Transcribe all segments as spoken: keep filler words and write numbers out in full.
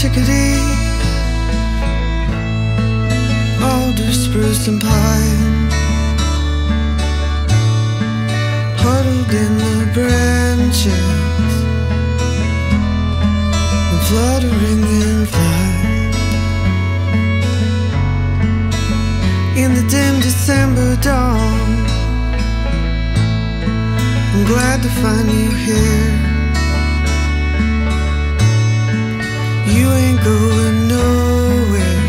chickadee, alder, spruce and pine, huddled in the branches and fluttering in flight. In the dim December dawn, I'm glad to find you here. You ain't going nowhere,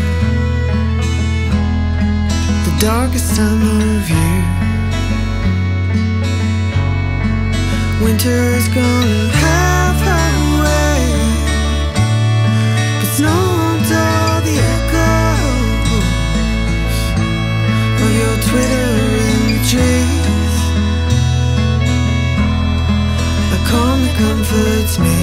the darkest time of year. Winter is gonna have her way, but snow won't dull the echoes of your Twitter in the trees. A calm that comforts me.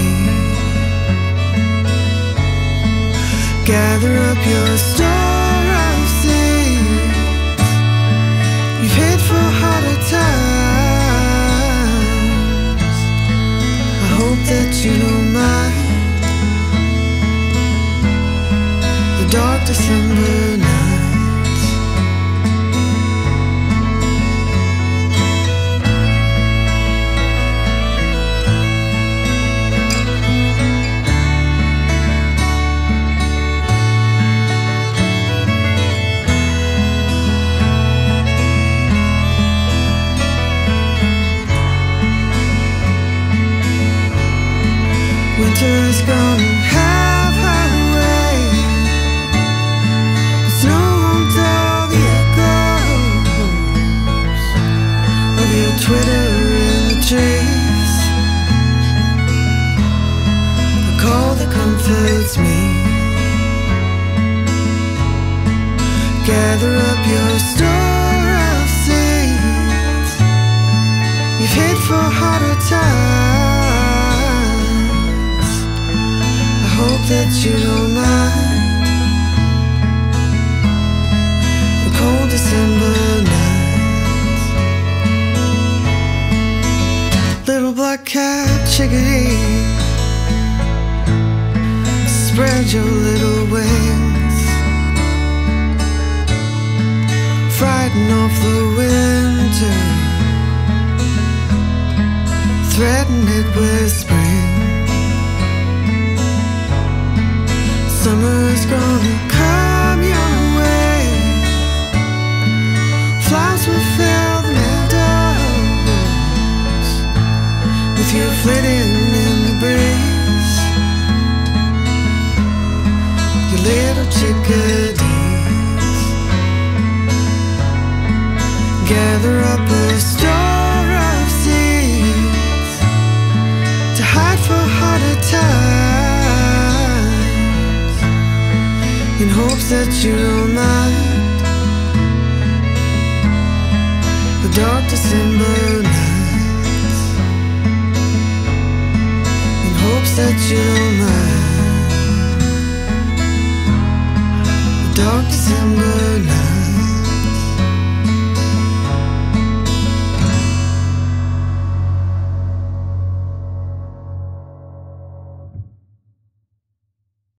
Gather up your store of seeds you've hid for harder times. I hope that you don't mind the dark December nights. Winter's gonna have her way, the snow won't dull the echoes of your Twitter in the trees. A call that comforts me. Gather up your store of seeds you've hid for harder times. Hope that you don't mind the cold December nights. Little black cat chickadee, spread your little wings, frighten off the winter, threaten it with spring. Summer's gonna come your way, flowers will fill the meadows with you flitting in the breeze. Your little chickadees, gather up a store of seeds to hide for harder times, in hopes that you don't mind the dark December nights. In hopes that you don't mind the dark December nights.